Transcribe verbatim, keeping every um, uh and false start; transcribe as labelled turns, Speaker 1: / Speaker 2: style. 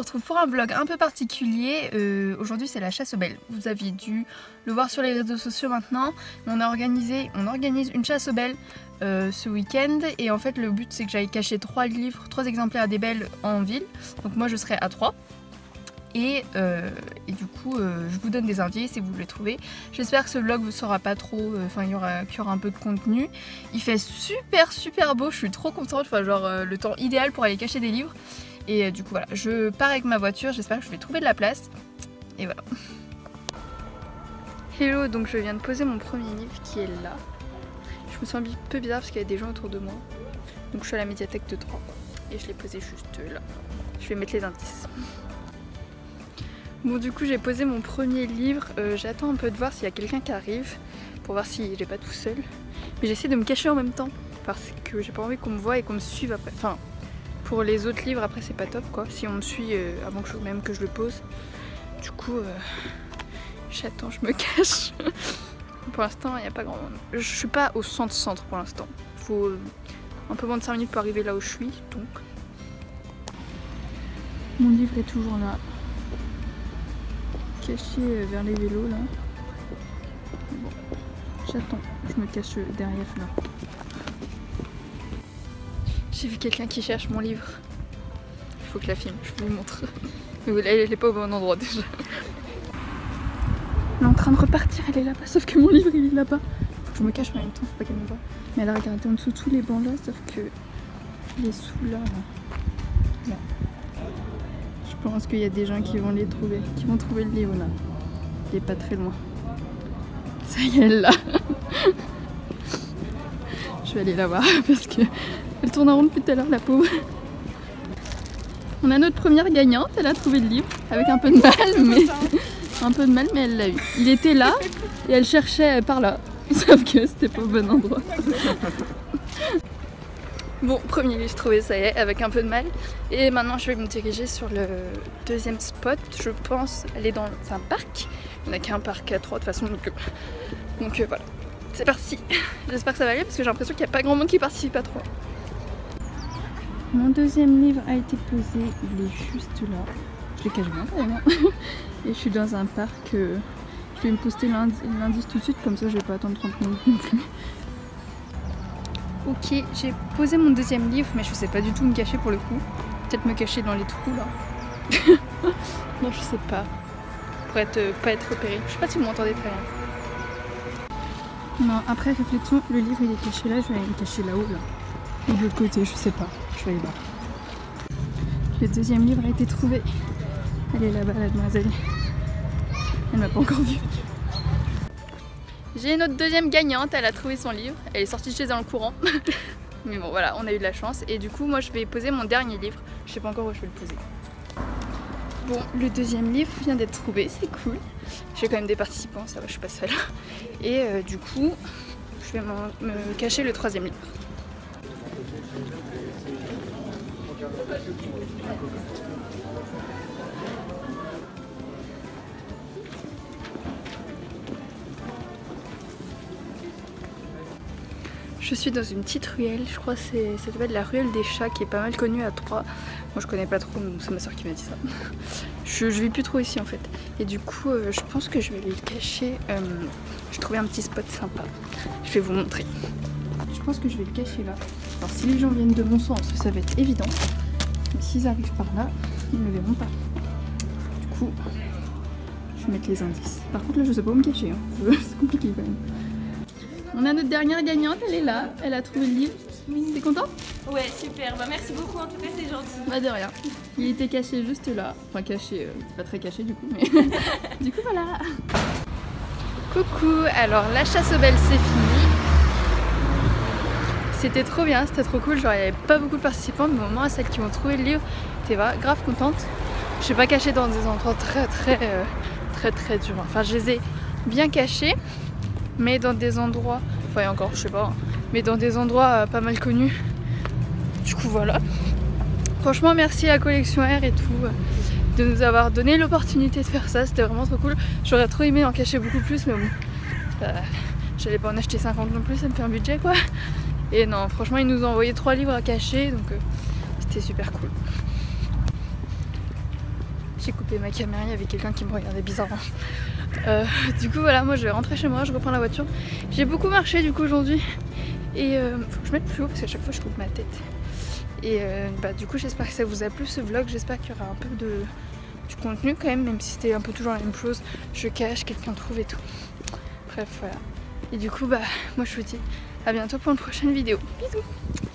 Speaker 1: retrouve pour un vlog un peu particulier. Euh, Aujourd'hui c'est la chasse aux belles. Vous aviez dû le voir sur les réseaux sociaux maintenant. On a organisé, on organise une chasse aux belles euh, ce week-end. Et en fait le but c'est que j'aille cacher trois livres, trois exemplaires des belles en ville. Donc moi je serai à trois. Et, euh, et du coup euh, je vous donne des indices si vous les trouvez. J'espère que ce vlog vous sera pas trop, enfin euh, il y aura, qu'il y aura un peu de contenu. Il fait super super beau, je suis trop contente, enfin genre euh, le temps idéal pour aller cacher des livres. Et euh, du coup voilà, je pars avec ma voiture, j'espère que je vais trouver de la place. Et voilà. Hello, donc je viens de poser mon premier livre qui est là. Je me sens un peu bizarre parce qu'il y a des gens autour de moi. Donc je suis à la médiathèque de Troyes et je l'ai posé juste là. Je vais mettre les indices. Bon du coup j'ai posé mon premier livre, euh, j'attends un peu de voir s'il y a quelqu'un qui arrive pour voir si j'ai pas tout seul. Mais j'essaie de me cacher en même temps parce que j'ai pas envie qu'on me voie et qu'on me suive après. Enfin pour les autres livres après c'est pas top quoi, si on me suit euh, avant que je, même que je le pose. Du coup euh, j'attends, je me cache. Pour l'instant il n'y a pas grand monde. Je suis pas au centre-centre pour l'instant. Il faut euh, un peu moins de cinq minutes pour arriver là où je suis donc. Mon livre est toujours là. Caché vers les vélos là. Bon, j'attends, je me cache derrière là. J'ai vu quelqu'un qui cherche mon livre. Il faut que je la filme, je vous montre. Mais elle n'est pas au bon endroit déjà. Elle est en train de repartir, elle est là-bas, sauf que mon livre il est là-bas. Faut que je me cache en même temps, faut pas qu'elle me voie. Mais elle a regardé en dessous tous les bancs là, sauf que il est sous là. Là. là. Je pense qu'il y a des gens qui vont les trouver, qui vont trouver le livre là. Il est pas très loin. Ça y est, elle là. Je vais aller la voir parce que elle tourne en rond depuis tout à l'heure, la pauvre. On a notre première gagnante, elle a trouvé le livre avec un peu de mal, mais un peu de mal, mais elle l'a eu. Il était là et elle cherchait par là, sauf que c'était pas au bon endroit. Bon, premier livre trouvé, ça y est, avec un peu de mal. Et maintenant, je vais me diriger sur le deuxième spot. Je pense aller dans un parc. Il n'y en a qu'un parc à trois de toute façon, donc, donc euh, voilà. C'est parti. J'espère que ça va aller parce que j'ai l'impression qu'il n'y a pas grand monde qui participe à trois. Mon deuxième livre a été posé, il est juste là. Je l'ai caché bien quand même. Et je suis dans un parc. Euh, je vais me poster l'indice tout de suite, comme ça je vais pas attendre trente minutes non plus. Ok, j'ai posé mon deuxième livre, mais je sais pas du tout me cacher pour le coup. Peut-être me cacher dans les trous là. Non, je sais pas. Pour être, euh, pas être repéré. Je sais pas si vous m'entendez très bien. Non, après réflexion, le livre il est caché là, je vais aller me cacher là-haut là. Ou de l'autre côté, je sais pas. Je vais aller voir. Le deuxième livre a été trouvé. Elle est là-bas, la demoiselle. Elle m'a pas encore vue. J'ai notre deuxième gagnante, elle a trouvé son livre, elle est sortie de chez elle en courant. Mais bon voilà, on a eu de la chance. Et du coup moi je vais poser mon dernier livre, je sais pas encore où je vais le poser. Bon, le deuxième livre vient d'être trouvé, c'est cool. J'ai quand même des participants, ça va, je suis pas seule. Et euh, du coup, je vais me cacher le troisième livre. Je suis dans une petite ruelle, je crois que ça s'appelle la ruelle des chats qui est pas mal connue à Troyes. Moi je connais pas trop, c'est ma soeur qui m'a dit ça. Je, je vis plus trop ici en fait. Et du coup euh, je pense que je vais aller le cacher. Euh, J'ai trouvé un petit spot sympa. Je vais vous montrer. Je pense que je vais le cacher là. Alors si les gens viennent de mon sens, ça va être évident. Mais s'ils arrivent par là, ils ne le verront pas. Du coup, je vais mettre les indices. Par contre là je sais pas où me cacher, hein. C'est compliqué quand même. On a notre dernière gagnante, elle est là, elle a trouvé le livre. T'es content?
Speaker 2: Ouais, super, bah merci beaucoup, en tout cas c'est gentil.
Speaker 1: Bah de rien. Il était caché juste là. Enfin caché, euh, c'est pas très caché du coup, mais du coup voilà. Coucou, alors la chasse aux belles c'est fini. C'était trop bien, c'était trop cool, genre il n'y avait pas beaucoup de participants, mais au moins celles qui ont trouvé le livre, j'étais grave contente. Je suis pas cachée dans des endroits très très euh, très très durs. Enfin je les ai bien cachés. Mais dans des endroits, enfin et encore je sais pas, mais dans des endroits euh, pas mal connus. Du coup voilà. Franchement merci à la collection R et tout euh, de nous avoir donné l'opportunité de faire ça, c'était vraiment trop cool. J'aurais trop aimé en cacher beaucoup plus mais bon, euh, j'allais pas en acheter cinquante non plus, ça me fait un budget quoi. Et non franchement ils nous ont envoyé trois livres à cacher donc euh, c'était super cool. J'ai coupé ma caméra, il y avait quelqu'un qui me regardait bizarrement. Euh, du coup voilà, moi je vais rentrer chez moi, je reprends la voiture. J'ai beaucoup marché du coup aujourd'hui. Et euh, faut que je mette plus haut parce qu'à chaque fois je coupe ma tête. Et euh, bah du coup j'espère que ça vous a plu ce vlog, j'espère qu'il y aura un peu de du contenu quand même, même si c'était un peu toujours la même chose. Je cache, quelqu'un trouve et tout. Bref voilà. Et du coup bah moi je vous dis à bientôt pour une prochaine vidéo. Bisous.